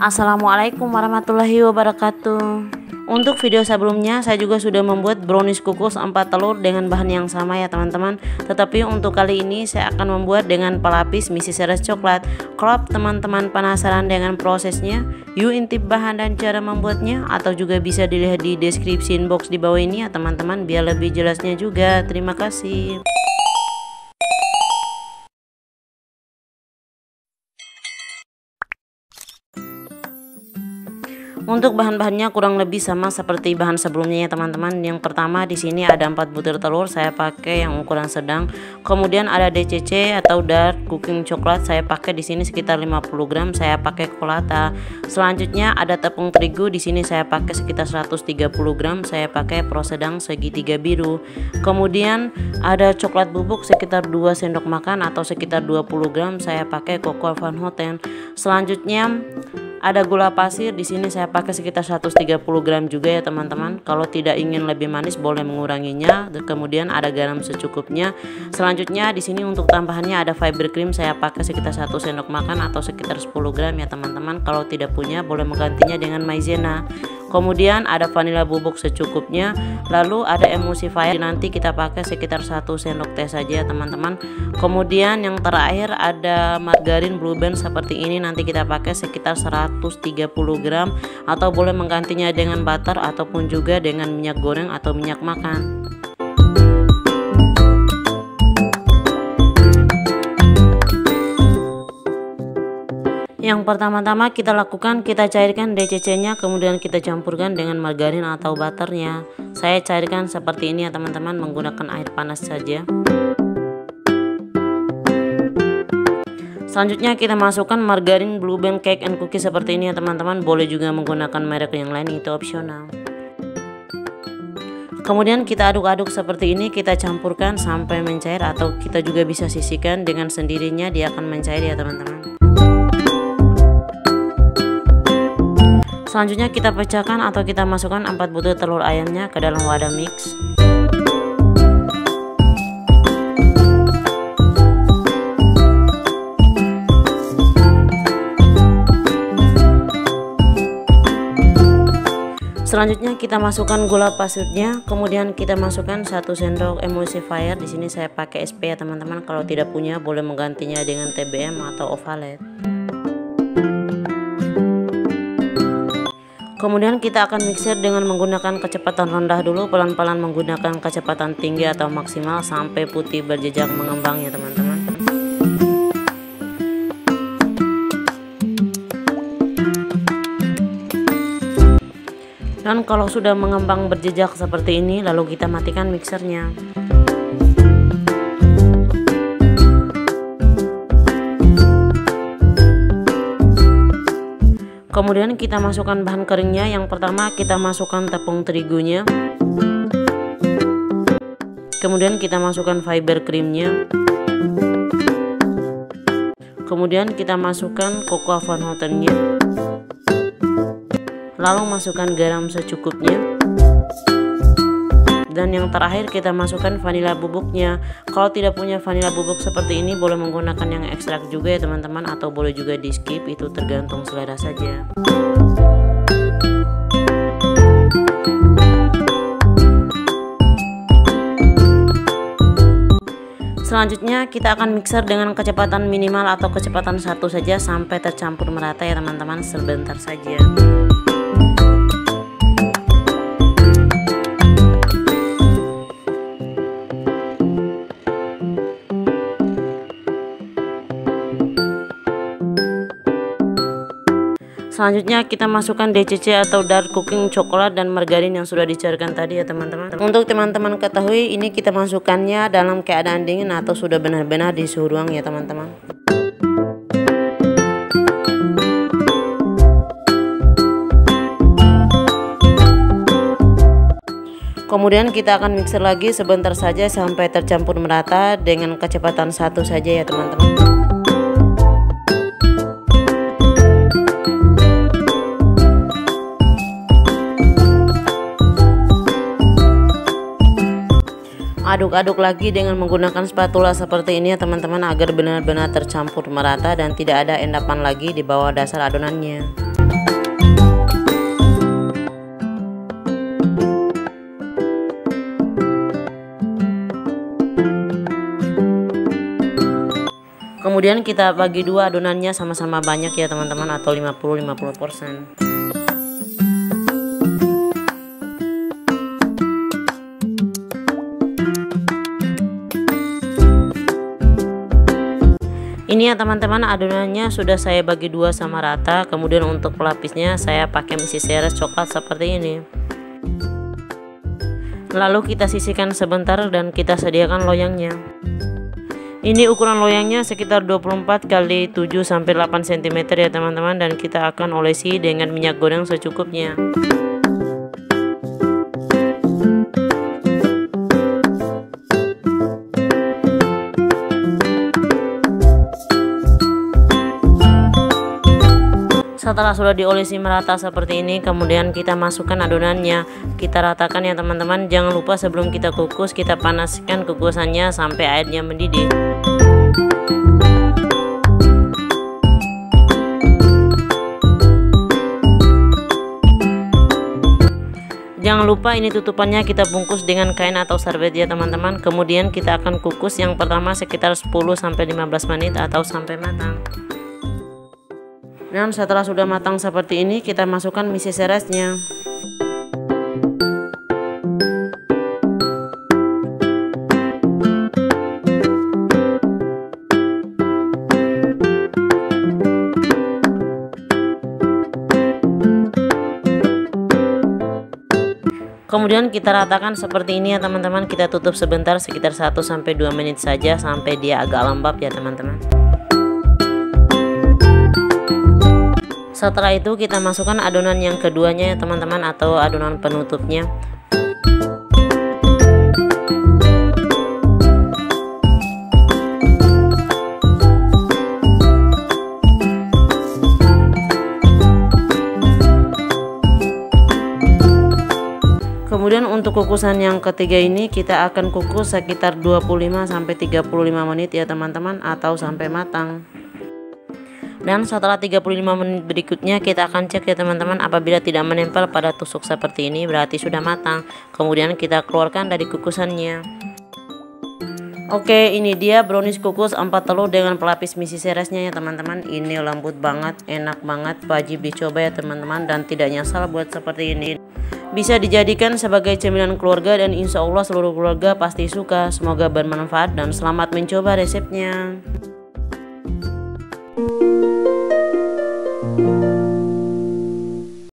Assalamualaikum warahmatullahi wabarakatuh. Untuk video sebelumnya saya juga sudah membuat brownies kukus 4 telur dengan bahan yang sama ya teman-teman. Tetapi untuk kali ini saya akan membuat dengan pelapis misi seres coklat. Kalau teman-teman penasaran dengan prosesnya, yuk intip bahan dan cara membuatnya, atau juga bisa dilihat di description box di bawah ini ya teman-teman, biar lebih jelasnya juga. Terima kasih. Untuk bahan-bahannya kurang lebih sama seperti bahan sebelumnya ya teman-teman. Yang pertama di sini ada 4 butir telur, saya pakai yang ukuran sedang. Kemudian ada DCC atau dark cooking coklat, saya pakai di sini sekitar 50 gram, saya pakai Colata. Selanjutnya ada tepung terigu, di sini saya pakai sekitar 130 gram, saya pakai pro sedang segitiga biru. Kemudian ada coklat bubuk sekitar 2 sendok makan atau sekitar 20 gram, saya pakai Coco Van Houten. Selanjutnya ada gula pasir, di sini saya pakai sekitar 130 gram juga ya teman-teman. Kalau tidak ingin lebih manis boleh menguranginya. Kemudian ada garam secukupnya. Selanjutnya di sini untuk tambahannya ada fiber cream, saya pakai sekitar 1 sendok makan atau sekitar 10 gram ya teman-teman. Kalau tidak punya boleh menggantinya dengan maizena. Kemudian ada vanila bubuk secukupnya. Lalu ada emulsifier, nanti kita pakai sekitar 1 sendok teh saja teman-teman. Kemudian yang terakhir ada margarin Blue Band seperti ini, nanti kita pakai sekitar 130 gram atau boleh menggantinya dengan butter ataupun juga dengan minyak goreng atau minyak makan. Yang pertama-tama kita lakukan, kita cairkan DCC-nya, kemudian kita campurkan dengan margarin atau butternya. Saya cairkan seperti ini ya teman-teman, menggunakan air panas saja. Selanjutnya kita masukkan margarin Blue Band Cake and Cookie seperti ini ya teman-teman. Boleh juga menggunakan merek yang lain, itu opsional. Kemudian kita aduk-aduk seperti ini, kita campurkan sampai mencair, atau kita juga bisa sisihkan dengan sendirinya, dia akan mencair ya teman-teman. Selanjutnya kita pecahkan atau kita masukkan 4 butir telur ayamnya ke dalam wadah mix. Selanjutnya kita masukkan gula pasirnya, kemudian kita masukkan 1 sendok emulsifier. Di sini saya pakai SP ya teman-teman. Kalau tidak punya boleh menggantinya dengan TBM atau Ovalet. Kemudian kita akan mixer dengan menggunakan kecepatan rendah dulu, pelan-pelan menggunakan kecepatan tinggi atau maksimal sampai putih berjejak mengembang ya teman-teman. Dan kalau sudah mengembang berjejak seperti ini, lalu kita matikan mixernya. Kemudian kita masukkan bahan keringnya. Yang pertama kita masukkan tepung terigunya. Kemudian kita masukkan fiber creamnya. Kemudian kita masukkan Coco Van Houtennya. Lalu masukkan garam secukupnya. Dan yang terakhir kita masukkan vanila bubuknya. Kalau tidak punya vanila bubuk seperti ini boleh menggunakan yang ekstrak juga ya teman-teman, atau boleh juga di skip, itu tergantung selera saja. Selanjutnya kita akan mixer dengan kecepatan minimal atau kecepatan 1 saja sampai tercampur merata ya teman-teman, sebentar saja. Selanjutnya kita masukkan DCC atau dark cooking coklat dan margarin yang sudah dicairkan tadi ya teman-teman. Untuk teman-teman ketahui, ini kita masukkannya dalam keadaan dingin atau sudah benar-benar di suhu ruang ya teman-teman. Kemudian kita akan mixer lagi sebentar saja sampai tercampur merata dengan kecepatan 1 saja ya teman-teman. Aduk-aduk lagi dengan menggunakan spatula seperti ini ya teman-teman, agar benar-benar tercampur merata dan tidak ada endapan lagi di bawah dasar adonannya. Kemudian kita bagi dua adonannya sama-sama banyak ya teman-teman, atau 50-50%. Ini ya teman-teman, adonannya sudah saya bagi dua sama rata. Kemudian untuk pelapisnya saya pakai mesis seres coklat seperti ini. Lalu kita sisihkan sebentar dan kita sediakan loyangnya. Ini ukuran loyangnya sekitar 24 x 7 sampai 8 cm ya teman-teman, dan kita akan olesi dengan minyak goreng secukupnya. Setelah sudah diolesi merata seperti ini, kemudian kita masukkan adonannya, kita ratakan ya teman-teman. Jangan lupa sebelum kita kukus, kita panaskan kukusannya sampai airnya mendidih. Jangan lupa ini tutupannya kita bungkus dengan kain atau serbet ya teman-teman. Kemudian kita akan kukus yang pertama sekitar 10-15 menit atau sampai matang. Dan setelah sudah matang seperti ini, kita masukkan mesis seresnya. Kemudian kita ratakan seperti ini ya teman-teman. Kita tutup sebentar sekitar 1-2 menit saja sampai dia agak lembab ya teman-teman. Setelah itu kita masukkan adonan yang keduanya ya teman-teman, atau adonan penutupnya. Kemudian untuk kukusan yang ketiga ini kita akan kukus sekitar 25-35 menit ya teman-teman, atau sampai matang. Dan setelah 35 menit berikutnya kita akan cek ya teman-teman, apabila tidak menempel pada tusuk seperti ini berarti sudah matang. Kemudian kita keluarkan dari kukusannya. Oke, ini dia brownies kukus 4 telur dengan pelapis mesis seresnya ya teman-teman. Ini lembut banget, enak banget, wajib dicoba ya teman-teman, dan tidak nyesal buat seperti ini. Bisa dijadikan sebagai cemilan keluarga dan insya Allah seluruh keluarga pasti suka. Semoga bermanfaat dan selamat mencoba resepnya.